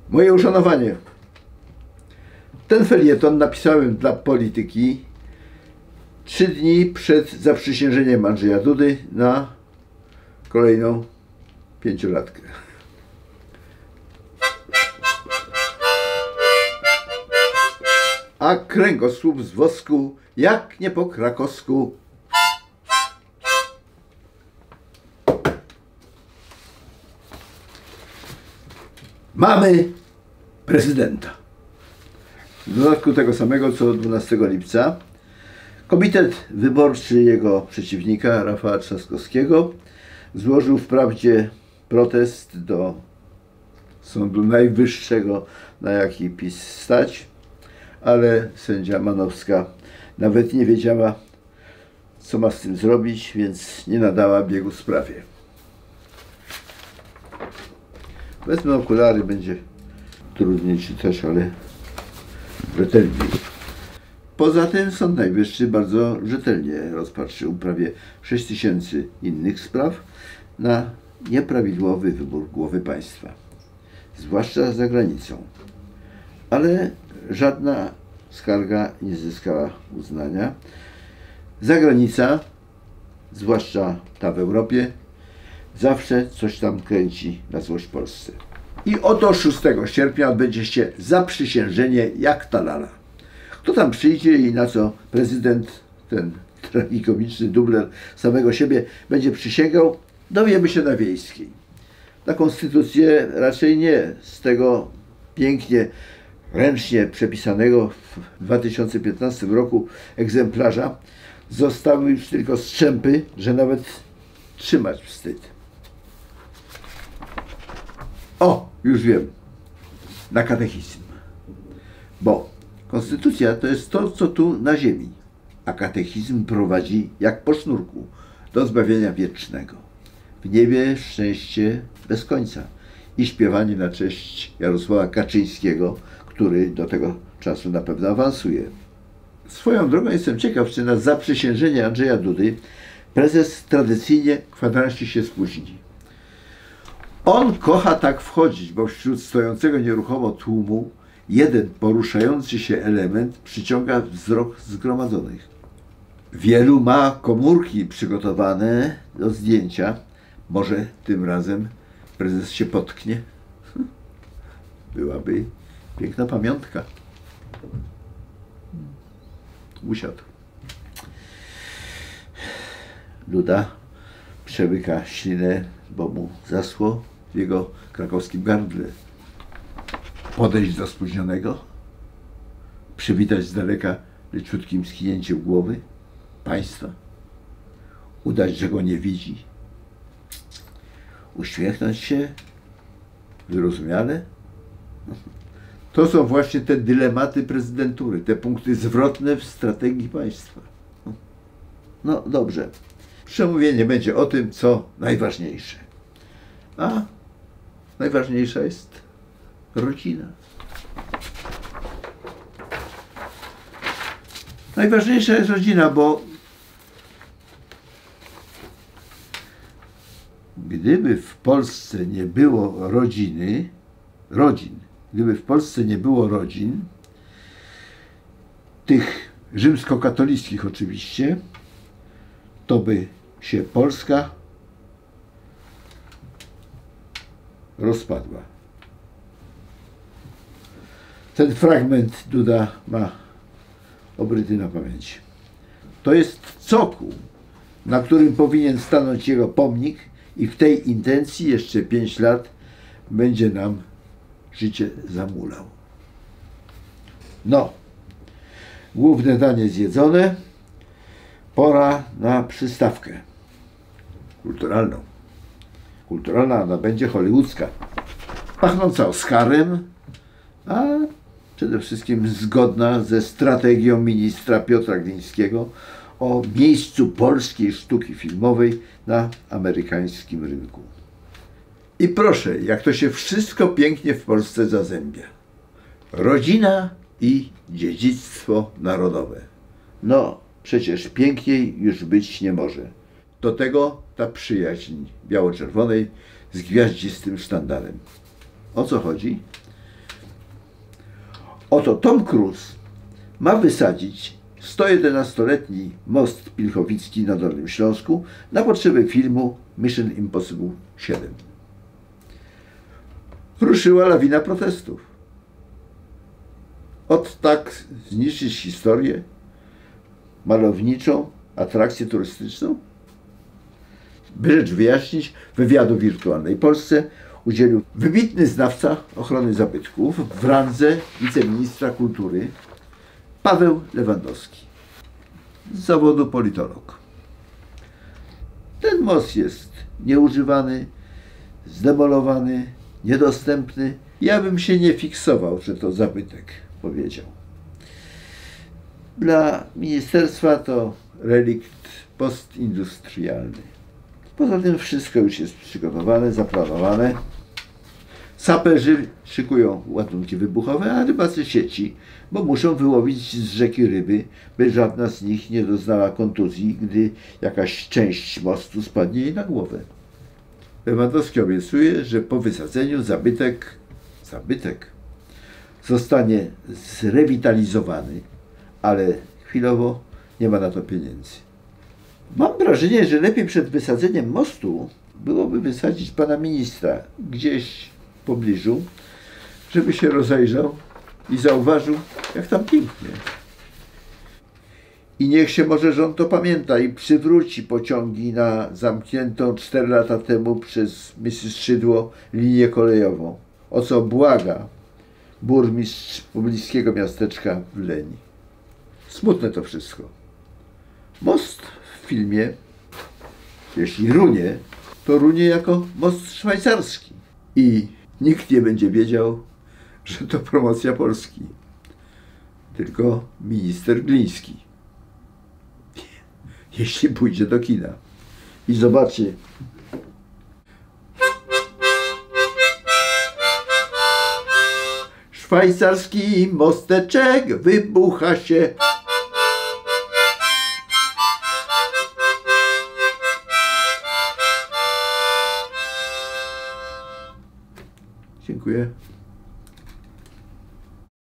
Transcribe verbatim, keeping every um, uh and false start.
Moje uszanowanie. Ten felieton napisałem dla Polityki trzy dni przed zaprzysiężeniem Andrzeja Dudy na kolejną pięciolatkę. A kręgosłup z wosku, jak nie po krakowsku. Mamy prezydenta. W dodatku tego samego co dwunastego lipca Komitet Wyborczy jego przeciwnika, Rafała Trzaskowskiego, złożył wprawdzie protest do Sądu Najwyższego, na jaki PiS stać, ale sędzia Manowska nawet nie wiedziała, co ma z tym zrobić, więc nie nadała biegu sprawie. Wezmę okulary, będzie trudniej czytać, ale rzetelniej. Poza tym Sąd Najwyższy bardzo rzetelnie rozpatrzył prawie sześć tysięcy innych spraw na nieprawidłowy wybór głowy państwa, zwłaszcza za granicą. Ale żadna skarga nie zyskała uznania. Zagranica, zwłaszcza ta w Europie, zawsze coś tam kręci na złość Polsce. I oto szóstego sierpnia odbędzie się zaprzysiężenie jak ta lala. Kto tam przyjdzie i na co prezydent, ten tragikomiczny dubler samego siebie, będzie przysięgał, dowiemy się na Wiejskiej. Na konstytucję raczej nie. Z tego pięknie, ręcznie przepisanego w dwa tysiące piętnastym roku egzemplarza zostały już tylko strzępy, że nawet trzymać wstyd. O, już wiem. Na katechizm. Bo konstytucja to jest to, co tu na ziemi, a katechizm prowadzi jak po sznurku do zbawienia wiecznego. W niebie szczęście bez końca i śpiewanie na cześć Jarosława Kaczyńskiego, który do tego czasu na pewno awansuje. Swoją drogą jestem ciekaw, czy na zaprzysiężenie Andrzeja Dudy prezes tradycyjnie kwadransie się spóźni. On kocha tak wchodzić, bo wśród stojącego nieruchomo tłumu jeden poruszający się element przyciąga wzrok zgromadzonych. Wielu ma komórki przygotowane do zdjęcia. Może tym razem prezes się potknie. Byłaby piękna pamiątka. Usiadł. Duda przełyka ślinę, bo mu zaschło w jego krakowskim gardle. Podejść do spóźnionego, przywitać z daleka leciutkim skinięciem głowy państwa, udać, że go nie widzi, uśmiechnąć się wyrozumiale. To są właśnie te dylematy prezydentury, te punkty zwrotne w strategii państwa. No dobrze, przemówienie będzie o tym, co najważniejsze. A najważniejsza jest rodzina. Najważniejsza jest rodzina, bo gdyby w Polsce nie było rodziny, rodzin, gdyby w Polsce nie było rodzin, tych rzymskokatolickich oczywiście, to by się Polska rozpadła. Ten fragment Duda ma obryty na pamięci. To jest cokół, na którym powinien stanąć jego pomnik i w tej intencji jeszcze pięć lat będzie nam życie zamulał. No, główne danie zjedzone, pora na przystawkę kulturalną. Kulturalna ona będzie hollywoodzka, pachnąca Oscarem, a przede wszystkim zgodna ze strategią ministra Piotra Glińskiego o miejscu polskiej sztuki filmowej na amerykańskim rynku. I proszę, jak to się wszystko pięknie w Polsce zazębia. Rodzina i dziedzictwo narodowe. No, przecież piękniej już być nie może. Do tego ta przyjaźń biało-czerwonej z gwiaździstym sztandarem. O co chodzi? Oto Tom Cruise ma wysadzić sto jedenastoletni most Pilchowicki na Dolnym Śląsku na potrzeby filmu Mission Impossible siedem. Ruszyła lawina protestów. Od tak zniszczyć historię, malowniczą, atrakcję turystyczną? By rzecz wyjaśnić, wywiadu Wirtualnej Polsce udzielił wybitny znawca ochrony zabytków w randze wiceministra kultury Paweł Lewandowski, z zawodu politolog. Ten most jest nieużywany, zdemolowany, niedostępny. Ja bym się nie fiksował, że to zabytek, powiedział. Dla ministerstwa to relikt postindustrialny. Poza tym wszystko już jest przygotowane, zaplanowane. Saperzy szykują ładunki wybuchowe, a rybacy sieci, bo muszą wyłowić z rzeki ryby, by żadna z nich nie doznała kontuzji, gdy jakaś część mostu spadnie jej na głowę. Lewandowski obiecuje, że po wysadzeniu zabytek, zabytek zostanie zrewitalizowany, ale chwilowo nie ma na to pieniędzy. Mam wrażenie, że lepiej przed wysadzeniem mostu byłoby wysadzić pana ministra gdzieś w pobliżu, żeby się rozejrzał i zauważył, jak tam pięknie. I niech się może rząd to pamięta i przywróci pociągi na zamkniętą cztery lata temu przez misję Szydło linię kolejową, o co błaga burmistrz pobliskiego miasteczka w Leni. Smutne to wszystko. Most w filmie, jeśli runie, to runie jako most szwajcarski. I nikt nie będzie wiedział, że to promocja Polski, tylko minister Gliński. Jeśli pójdzie do kina i zobaczy, szwajcarski mosteczek wybucha się. Dziękuję.